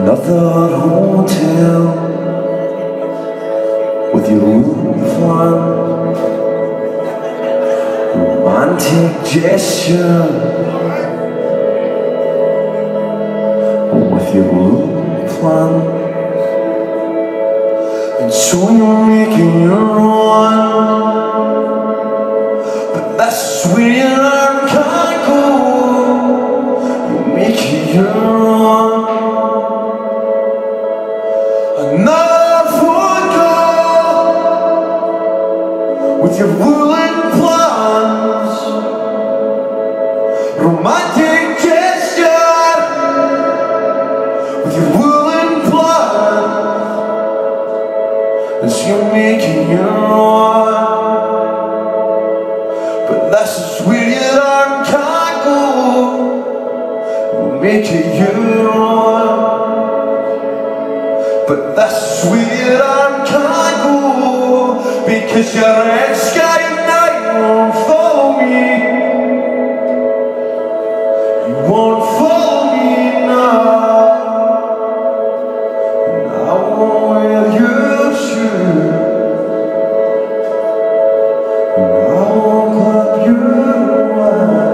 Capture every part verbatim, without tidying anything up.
Another hotel with your room front, romantic gesture with your room front, and so you're making your own, but that's where your arm can't go. You're making your own. Another phone call with your whirling plans, romantic gesture with your whirling plans, as you're making your own, but that's just where your arm can't go. You're making your own, but that's where I can't go, because your red sky night won't follow me. You won't follow me now, and I won't wear your shoes, and I won't clap your wine.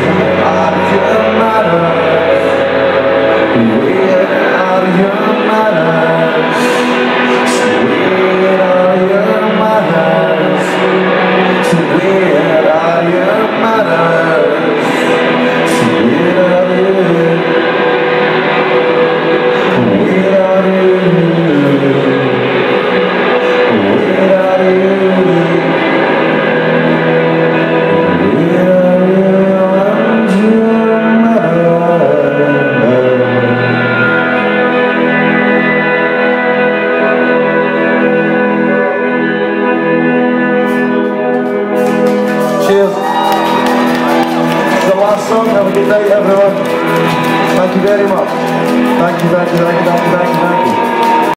We're out of your mind.